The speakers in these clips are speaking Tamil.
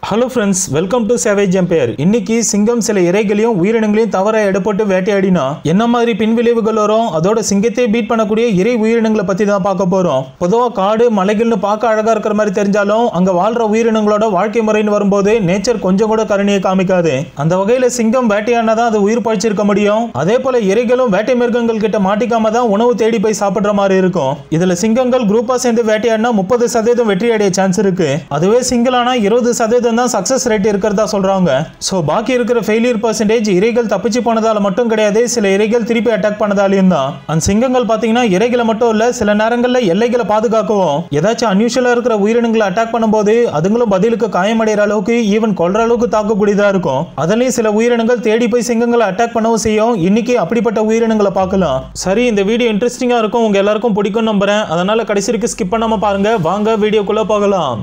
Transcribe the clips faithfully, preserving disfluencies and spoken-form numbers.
Hello friends, welcome to savage empire. இன்னைக்கு சிங்கம் சில இறைகளையும் உயிரினங்களையும் தவற எடுப்பட்டு வேட்டையாடினா என்ன மாதிரி பின்விளைவுகள் வரும், அதோட சிங்கத்தை பீட் பண்ணக்கூடிய இறை உயிரினங்களை பத்தி தான் பார்க்க போறோம். பொதுவாக காடு மலைகள்னு பார்க்க அழகா இருக்கிற மாதிரி தெரிஞ்சாலும் அங்க வாழ்ற உயிரினங்களோட வாழ்க்கை முறைன்னு வரும்போது நேச்சர் கொஞ்சம் கூட கருணையை காமிக்காது. அந்த வகையில சிங்கம் வேட்டையாடினாதான் அது உயிர் பழிச்சிருக்க முடியும். அதே போல இறைகளும் வேட்டை மிருகங்கள் கிட்ட மாட்டிக்காம தான் உணவு தேடி போய் சாப்பிடுற மாதிரி இருக்கும். இதுல சிங்கங்கள் குரூப்பா சேர்ந்து வேட்டையாடினா முப்பது சதவீதம் வெற்றி அடைய சான்ஸ் இருக்கு. அதுவே சிங்கிளானா இருபது சதவீதம் தான் சக்சஸ் ரேட் இருக்கிறதா சொல்றாங்க. சோ பாக்கி இருக்கிற ஃபெயிலியர் பர்சன்டேஜ் இறைகள் தப்பிச்சு போனதால மட்டும் கிடையாது, சில இறைகள் திருப்பி அட்டாக் பண்ணதாலையும் தான். அந்த சிங்கங்கள் பாத்தீங்கன்னா இறைகளை மட்டும் இல்ல, சில நேரங்கள்ல எல்லைகளை பாதுகாக்கவும் ஏதாச்சும் அன்யூஷுவலா இருக்கிற உயிரினங்களை அட்டாக் பண்ணும்போது அதுங்களும் பதிலுக்கு காயமடைகிற அளவுக்கு ஈவன் கொல்ற அளவுக்கு தாக்கக்கூடியதா இருக்கும். அதுலயும் சில உயிரினங்கள் தேடி போய் சிங்கங்களை அட்டாக் பண்ணவும் செய்யும். இன்னைக்கு அப்படிப்பட்ட உயிரினங்களை பார்க்கலாம். சரி, இந்த வீடியோ இன்ட்ரெஸ்டிங்கா இருக்கும், உங்க எல்லாருக்கும் பிடிக்கும் நம்புறேன். அதனால கடைசி வரைக்கும் ஸ்கிப் பண்ணாம பாருங்க. வாங்க வீடியோக்குள்ள போகலாம்.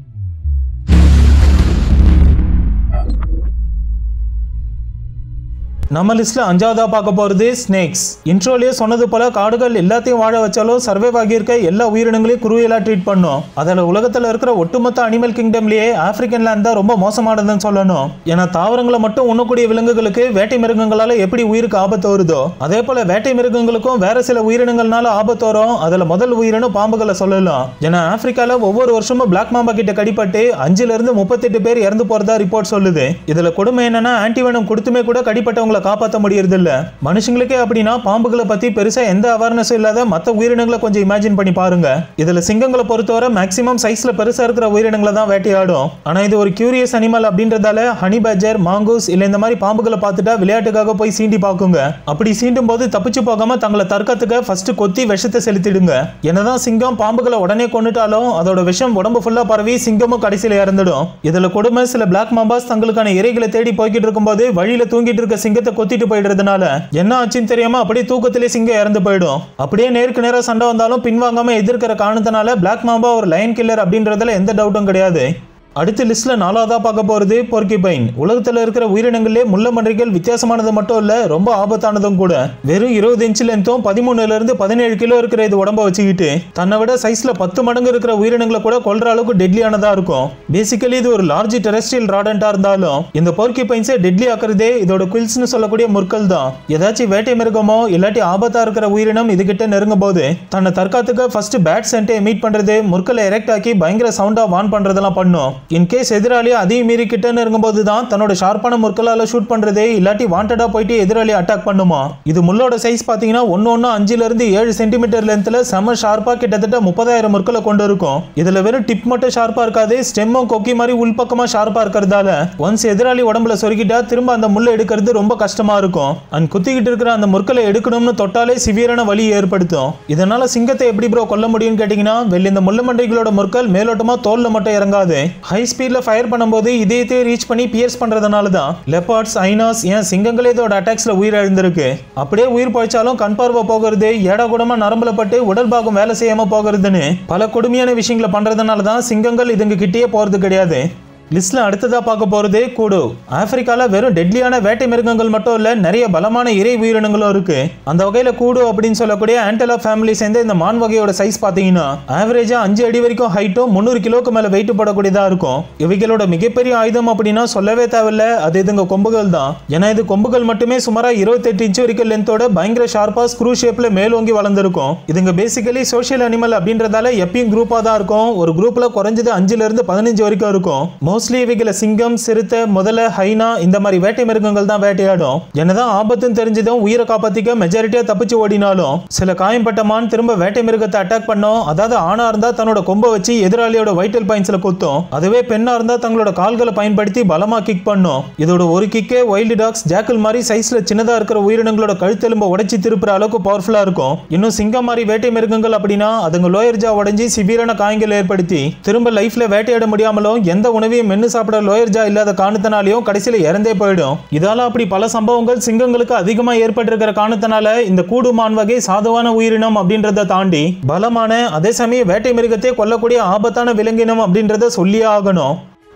நம்ம லிஸ்ட்ல அஞ்சாவதா பார்க்க போறது ஸ்னேக்ஸ். இன்ட்ரோலயே சொன்னது போல காடுகள் எல்லாத்தையும் வாழ வச்சாலும் சர்வைவ் ஆகியிருக்க எல்லா உயிரினங்களையும் குருவியலா ட்ரீட் பண்ணும். அதில் உலகத்தில் இருக்கிற ஒட்டுமொத்த அனிமல் கிங்டம்லயே ஆப்பிரிக்கன் லேண்ட் தான் ரொம்ப மோசமானதுன்னு சொல்லணும். ஏன்னா தாவரங்களை மட்டும் உண்ணக்கூடிய விலங்குகளுக்கு வேட்டை மிருகங்களால எப்படி உயிருக்கு ஆபத்து வருதோ அதே போல வேட்டை மிருகங்களுக்கும் வேற சில உயிரினங்கள்னால ஆபத்து வரும். அதுல முதல் உயிரினம் பாம்புகளை சொல்லலாம். ஏன்னா ஆப்பிரிக்கால ஒவ்வொரு வருஷமும் பிளாக் மாம்பா கிட்ட கடிப்பட்டு அஞ்சுல இருந்து முப்பத்தி எட்டு பேர் இறந்து போறதா ரிப்போர்ட் சொல்லுது. இதுல கொடுமை என்னன்னா ஆன்டிவெனம் கொடுத்துமே கூட கடிப்பட்டவங்களை காப்பாற்ற முடியறது இல்ல. மனுஷங்களுக்கே அப்படின்னா பாம்புகளை பத்தி பெருசா எந்த அவேர்னஸும் இல்லாத மற்ற உயிரினங்களை கொஞ்சம் இமேஜின் பண்ணி பாருங்க. இதுல சிங்கங்களை பொறுத்தவரை மேக்ஸிமம் சைஸ்ல பெருசா இருக்கிற உயிரினங்களை தான் வேட்டையாடும். ஆனா இது ஒரு கியூரியஸ் அனிமல் அப்படின்றதால ஹனி பேஜர், மாங்கூஸ் இல்ல இந்த மாதிரி பாம்புகளை பார்த்துட்டா விளையாட்டுக்காக போய் சீண்டி பாக்குங்க. அப்படி சீண்டும் போது தப்பிச்சு போகாம தங்களை தற்காத்துக்க ஃபர்ஸ்ட் கொத்தி விஷத்தை செலுத்திடுங்க. என்னதான் சிங்கம் பாம்புகளை உடனே கொண்டுட்டாலும் அதோட விஷம் உடம்பு ஃபுல்லா பரவி சிங்கமும் கடைசியில இறந்துடும். இதுல கொடுமை சில பிளாக் மாம்பாஸ் தங்களுக்கான இறைகளை தேடி போய்கிட்டு இருக்கும்போது வழியில தூங்கிட்டு இருக்க சிங்கத்தை கொத்திட்டு போயிடுறதுனால என்ன ஆச்சுன்னு தெரியாம அப்படியே தூக்கத்திலே சிங்கம் இறந்து போயிடும். அப்படியே நேருக்கு நேரா சண்டை வந்தாலும் பின்வாங்காம எதிர்க்கிற காரணத்தினால பிளாக் மாம்பா ஒரு லயன் கில்லர் அப்படின்றதுல எந்த டவுட்டும் கிடையாது. அடுத்த லிஸ்ட்ல நாலாவதா பார்க்க போறது போர்கிபைன். உலகத்துல இருக்கிற உயிரினங்களே முள்ளமன்றிகள் வித்தியாசமானது மட்டும் இல்ல, ரொம்ப ஆபத்தானதும் கூட. வெறும் இருபது இன்ச் லென்த்தும் பதிமூணுல இருந்து பதினேழு கிலோ இருக்கிற இது உடம்ப வச்சுக்கிட்டு தன்னை விட சைஸ்ல பத்து மடங்கு இருக்கிற உயிரினங்களை கூட கொல்ற அளவுக்கு டெட்லியானதா இருக்கும். பேசிக்கலி இது ஒரு லார்ஜ் டெரெஸ்ட்ரியல் ராடண்டா இருந்தாலும் இந்த போர்கிபைன்ஸை டெட்லி ஆக்குறதே இதோட குயில்ஸ்னு சொல்லக்கூடிய முற்கள் தான். ஏதாச்சும் வேட்டை மிருகமோ இல்லாட்டி ஆபத்தா இருக்கிற உயிரினம் இது கிட்ட நெருங்கும் போது தன்னை தற்காத்துக்க ஃபர்ஸ்ட் பேட் சென்ட்டை எமிட் பண்றது, முற்களை எரெக்ட் ஆக்கி பயங்கர சவுண்டா வான் பண்றதெல்லாம் பண்ணும். இன்கேஸ் எதிராளி அதிக மீறி கிட்ட நெருங்கும்போது தான் தன்னோட ஷார்ப்பான முற்களால ஷூட் பண்றதே, இல்லாட்டி வாண்டடா போயிட்டு எதிராளி அட்டாக் பண்ணுமா. இது முள்ளோட சைஸ் பாத்தீங்கன்னா ஒன்னு ஒன்னு அஞ்சுல இருந்து ஏழு சென்டிமீட்டர் லென்த்ல செம ஷார்ப்பா கிட்டத்தட்ட முப்பதாயிரம் முற்களை கொண்டு இருக்கும். இதுல வெறும் டிப் மட்டும் ஷார்ப்பா இருக்காது, ஸ்டெம்மும் கொக்கி மாதிரி உள்பக்கமா ஷார்ப்பா இருக்கிறதால ஒன்ஸ் எதிராளி உடம்புல சொருகிட்டா திரும்ப அந்த முள்ளை எடுக்கிறது ரொம்ப கஷ்டமா இருக்கும். அண்ட் குத்திக்கிட்டு இருக்கிற அந்த முற்களை எடுக்கணும்னு தொட்டாலே சிவியரான வலி ஏற்படுத்தும். இதனால சிங்கத்தை எப்படி ப்ரோ கொல்ல முடியும்னு கேட்டீங்கன்னா, வெளி இந்த முள்ளமண்டைகளோட முற்கள் மேலோட்டமா தோல்ல மட்டும் இறங்காது, ஹை ஸ்பீட்ல ஃபயர் பண்ணும்போது இதயத்தை ரீச் பண்ணி பியர்ஸ் பண்றதுனால தான் லெப்பர்ட்ஸ், ஐனாஸ், ஏன் சிங்கங்களே இதோட அட்டாக்ஸ்ல உயிர் எழுந்திருக்கு. அப்படியே உயிர் பழிச்சாலும் கண் பார்வை போகிறது, ஏடா கூடமா நரம்புல பட்டு உடல் பாகம் வேலை செய்யாம போகிறதுன்னு பல கொடுமையான விஷயங்களை பண்றதுனால தான் சிங்கங்கள் இதுங்க கிட்டே போறது கிடையாது. லிஸ்ட்ல அடுத்ததா பார்க்க போறது கூடு. ஆப்பிரிக்கால வெறும் டெட்லியான வேட்டை மிருகங்கள் மட்டும் இல்ல, நிறைய பலமான இறை உயிரினங்களும் இருக்கு. அந்த வகையில கூடு அப்படின்னு சொல்லக்கூடிய ஆண்டலோப் ஃபேமிலி சேர்ந்த இந்த மான் வகையோட சைஸ் பாத்தீங்கன்னா ஆவரேஜா அஞ்சு அடி வரைக்கும் ஹைட்டும் முன்னூறு கிலோக்கு மேல வெயிட் போடக்கூடியதா இருக்கும். இவைகளோட மிகப்பெரிய ஆயுதம் அப்படின்னா சொல்லவே தேவையில்ல, அது இதுங்க கொம்புகள் தான். ஏன்னா இது கொம்புகள் மட்டுமே சுமாரா இருபத்தி எட்டு இன்ச் வரைக்கும் லென்த்தோட பயங்கர ஷார்ப்பா ஸ்க்ரூ ஷேப்ல மேலோங்கி வளர்ந்துருக்கும். இதுங்க பேசிக்கலி சோஷியல் அனிமல் அப்படின்றதால எப்பயும் குரூப்பா தான் இருக்கும். ஒரு குரூப்ல குறைஞ்சது அஞ்சுல இருந்து பதினஞ்சு வரைக்கும் இருக்கும். மோஸ்ட்லி இவைகளை சிங்கம், சிறுத்தை, முதல, ஹைனா இந்த மாதிரி வேட்டை மிருகங்கள் தான் வேட்டையாடும். என்னதான் ஆபத்துன்னு தெரிஞ்சதும் உயிரை காப்பாத்திக்க மெஜாரிட்டியா தப்பிச்சு ஓடினாலும் சில காயம்பட்ட மான் திரும்ப வேட்டை மிருகத்தை அட்டாக் பண்ணும். அதாவது ஆணா இருந்தா தன்னோட கொம்பை வச்சு எதிராளியோட வைட்டல் பாயிண்ட்ஸ்ல குத்தும். அதுவே பெண்ணா இருந்தா தங்களோட கால்களை பயன்படுத்தி பலமா கிக் பண்ணும். இதோட ஒரு கிக்கே வைல்டு டாக்ஸ், ஜாக்கல் மாதிரி சைஸ்ல சின்னதா இருக்கிற உயிரினங்களோட கழுத்தெலும்பை உடைச்சி திருப்புற அளவுக்கு பவர்ஃபுல்லா இருக்கும். இன்னும் சிங்கம் மாதிரி வேட்டை மிருகங்கள் அப்படின்னா அதுங்க லோயர் ஜா உடைஞ்சி சிவியரான காயங்கள் ஏற்படுத்தி திரும்ப லைஃப்ல வேட்டையாட முடியாமலும் எந்த உணவையும் மென்னு சாப்பிட லோயர் ஜா இல்லாத காரணத்தினாலையும் கடைசியில இறந்தே போயிடும். இதால அப்படி பல சம்பவங்கள் சிங்கங்களுக்கு அதிகமா ஏற்பட்டிருக்கிற காரணத்தினால இந்த கூடு மான் வகை சாதுவான உயிரினம் அப்படின்றத தாண்டி பலமான அதே சமயம் வேட்டை மிருகத்தை கொல்லக்கூடிய ஆபத்தான விலங்கினம் அப்படின்றத சொல்லியே ஆகணும்.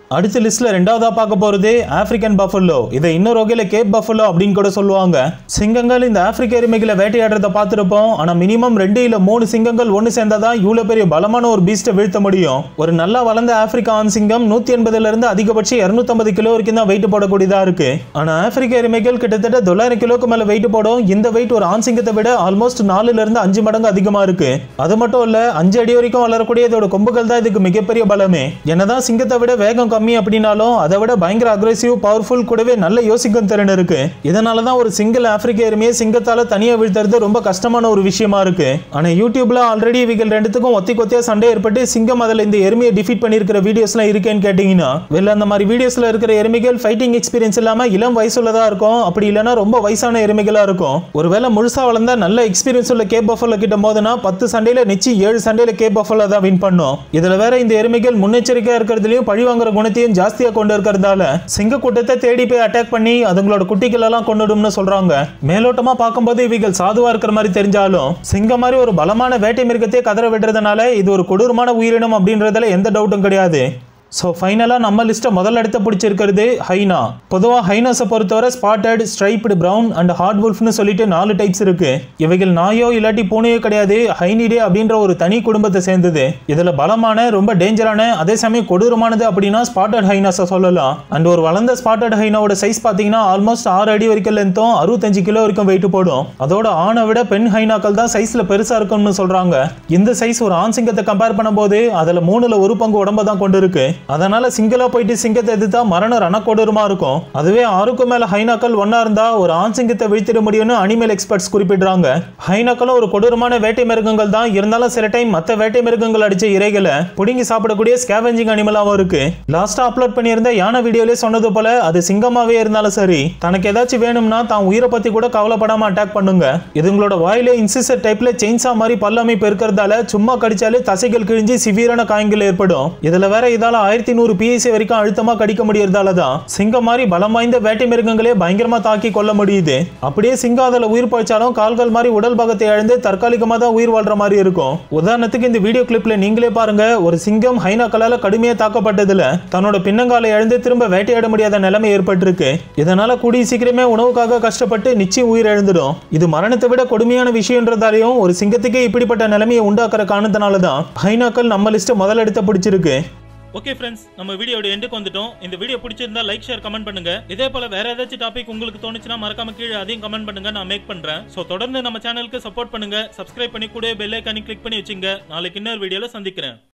அடுத்த லிஸ்ட்ல ரெண்டாவதா பார்க்க போறது ஆப்பிரிக்கன் பஃபலோ. இதை இன்னொரு வகையில கேப் பஃபலோ அப்படின்னு கூட சொல்லுவாங்க. சிங்கங்கள் இந்த ஆப்பிரிக்க எருமைகளை வேட்டையாடுறத பார்த்திருப்போம். ஆனா மினிமம் ரெண்டு இல்ல மூணு சிங்கங்கள் ஒன்னு சேர்ந்தாதான் இவ்வளவு பெரிய பலமான ஒரு பீஸ்ட வீழ்த்த முடியும். ஒரு நல்லா வளர்ந்த ஆப்பிரிக்கா ஆண் சிங்கம் நூத்தி எண்பதுல இருந்து அதிகபட்சம் இருநூத்தி ஐம்பது கிலோ வரைக்கும் தான் வெயிட் போடக்கூடியதா இருக்கு. ஆனா ஆப்பிரிக்க எருமைகள் கிட்டத்தட்ட தொள்ளாயிரம் கிலோக்கு மேல வெயிட் போடும். இந்த வெயிட் ஒரு ஆண் சிங்கத்தை விட ஆல்மோஸ்ட் நாலுல இருந்து அஞ்சு மடங்கு அதிகமா இருக்கு. அது மட்டும் இல்ல, அஞ்சு அடி வரைக்கும் வளரக்கூடிய இதோட கொம்புகள் தான் இதுக்கு மிகப்பெரிய பலமே. என்னதான் சிங்கத்தை விட வேகம் கம்மி அப்படின்னாலும் அதை விட பயங்கர அக்ரெசிவ், பவர்ஃபுல், கூடவே நல்ல யோசிக்கும் திறன் இருக்கு. இதனாலதான் ஒரு சிங்கிள் ஆப்பிரிக்க எருமையை சிங்கத்தால தனியா வீழ்த்துறது ரொம்ப கஷ்டமான ஒரு விஷயமா இருக்கு. ஆனா யூடியூப்ல ஆல்ரெடி இவங்க ரெண்டுத்துக்கும் ஒத்தி கொத்தியா சண்டை ஏற்பட்டு சிங்கம் அதில் இந்த எருமையை டிஃபீட் பண்ணிருக்கிற வீடியோஸ்லாம் இருக்கேன்னு கேட்டீங்கன்னா, வெளில அந்த மாதிரி வீடியோஸ்ல இருக்கிற எருமைகள் ஃபைட்டிங் எக்ஸ்பீரியன்ஸ் இல்லாம இளம் வயசுள்ளதா இருக்கும். அப்படி இல்லைன்னா ரொம்ப வயசான எருமைகளா இருக்கும். ஒருவேளை முழுசா வளர்ந்தா நல்ல எக்ஸ்பீரியன்ஸ் உள்ள கேப் பஃபலோ கிட்ட மோதுனா பத்து சண்டையில நிச்சயம் ஏழு சண்டையில கேப் பஃபலோ தான் வின் பண்ணும். இதுல வேற இந்த எருமைகள் முன்னெச்சரிக்கையா இருக்கிறதுலயும் பழி வாங்குற குணத்தையும் ஜாஸ்தியா கொண்டு இருக்கிறதால சிங்க கூட்டத்தை தேடி போய் அட்டாக் பண்ணி அதுங்களோட குட்டிகள் எல்லாம் கொண்டுடும்னு சொல்றாங்க. மேலோட்டமா பார்க்கும்போது இவைகள் சாதுவா இருக்கிற மாதிரி தெரிஞ்சாலும் சிங்கம் மாதிரி ஒரு பலமான வேட்டை மிருகத்தையே கதற விடுறதுனால இது ஒரு கொடூரமான உயிரினம் அப்படின்றதுல எந்த டவுட்டும் கிடையாது. ஸோ ஃபைனலாக நம்ம லிஸ்ட்டை முதல் இடத்த பிடிச்சிருக்கிறது ஹைனா. பொதுவாக ஹைனாஸை பொறுத்தவரை ஸ்பாட்டட், ஸ்ட்ரைப்டு, ப்ரௌன் அண்ட் ஹார்ட் வுல்ஃப்னு சொல்லிட்டு நாலு டைப்ஸ் இருக்கு. இவைகள் நாயோ இல்லாட்டி பூனையோ கிடையாது, ஹைனிடே அப்படின்ற ஒரு தனி குடும்பத்தை சேர்ந்தது. இதில் பலமான, ரொம்ப டேஞ்சரான, அதே சமயம் கொடூரமானது அப்படின்னா ஸ்பாட்டட் ஹைனாஸை சொல்லலாம். அண்ட் ஒரு வளர்ந்த ஸ்பாட்டட் ஹைனாவோட சைஸ் பார்த்தீங்கன்னா ஆல்மோஸ்ட் ஆறு அடி வரைக்கும் லென்த்தும் அறுபத்தஞ்சு கிலோ வரைக்கும் வெயிட் போடும். அதோட ஆணை விட பெண் ஹைனாக்கள் தான் சைஸ்ல பெருசா இருக்கும்னு சொல்றாங்க. இந்த சைஸ் ஒரு ஆண் சிங்கத்தை கம்பேர் பண்ணும்போது அதில் மூணுல ஒரு பங்கு உடம்ப தான் கொண்டு இருக்கு. அதனால சிங்கிளா போயிட்டு சிங்கத்தை எதிர்த்தா மரண ரணக்கொடூரமா இருக்கும். அதுவே ஆறுக்கும் மேல ஹைனாக்கள் ஒன்னா இருந்தா ஒரு ஆண் சிங்கத்தை வீழ்த்திட முடியும்னு அனிமல் எக்ஸ்பர்ட்ஸ் குறிப்பிடுறாங்க. ஹைனாக்களும் ஒரு கொடூரமான வேட்டை மிருகங்கள் தான். இருந்தாலும் சில டைம் மற்ற வேட்டை மிருகங்கள் அடிச்ச இறைகளை புடுங்கி சாப்பிடக்கூடிய ஸ்கேவெஞ்சிங் அனிமலாவும் இருக்கு. லாஸ்டா அப்லோட் பண்ணியிருந்த யானை வீடியோலே சொன்னது போல அது சிங்கமாவே இருந்தாலும் சரி, தனக்கு ஏதாச்சும் வேணும்னா தான் உயிரை பத்தி கூட கவலைப்படாம அட்டாக் பண்ணுங்க. இதுங்களோட வாயில இன்சிசர் டைப்ல செயின்சா மாதிரி பல்லமைப்பு இருக்கிறதால சும்மா கடிச்சாலே தசைகள் கிழிஞ்சு சிவியரான காயங்கள் ஏற்படும். இதுல வேற இதால ஆயிரத்தி நூறு பிஎஸ்ஐ வரைக்கும் அழுத்தமா கடிக்க முடியறதாலதான் சிங்கம் மாதிரி பலம் வாய்ந்த வேட்டை மிருகங்களே பயங்கரமா தாக்கி கொள்ள முடியுது. அப்படியே சிங்கம் அதில் உயிர் பழிச்சாலும் கால்கள் மாதிரி உடல் பாகத்தை இழந்து தற்காலிகமா தான் உயிர் வாழ்ற மாதிரி இருக்கும். உதாரணத்துக்கு இந்த வீடியோ கிளிப்ல நீங்களே பாருங்க, ஒரு சிங்கம் ஹைனாக்களால கடுமையா தாக்கப்பட்டதுல தன்னோட பின்னங்காலை இழந்து திரும்ப வேட்டையாட முடியாத நிலைமை ஏற்பட்டிருக்கு. இதனால கூடிய சீக்கிரமே உணவுக்காக கஷ்டப்பட்டு நிச்சயம் உயிர் எழுந்துடும். இது மரணத்தை விட கொடுமையான விஷயம்ன்றதாலையும் ஒரு சிங்கத்துக்கே இப்படிப்பட்ட நிலைமையை உண்டாக்குற காரணத்தினாலதான் ஹைனாக்கள் நம்ம லிஸ்ட் முதல் எடுத்த பிடிச்சிருக்கு. ஓகே ஃப்ரெண்ட்ஸ், நம்ம வீடியோட எண்டுக்கு வந்துட்டோம். இந்த வீடியோ பிடிச்சிருந்தா லைக், ஷேர், கமெண்ட் பண்ணுங்க. இதே போல வேற ஏதாச்சும் டாபிக் உங்களுக்கு தோணுச்சுன்னா மறக்காம கீழே அதையும் கமெண்ட் பண்ணுங்க, நான் மேக் பண்றேன். சோ தொடர்ந்து நம்ம சேனலுக்கு சப்போர்ட் பண்ணுங்க, சப்ஸ்கிரைப் பண்ணி கூட பெல் ஐகானை கிளிக் பண்ணி வச்சுங்க. நாளைக்கு இன்னொரு வீடியோல சந்திக்கிறேன்.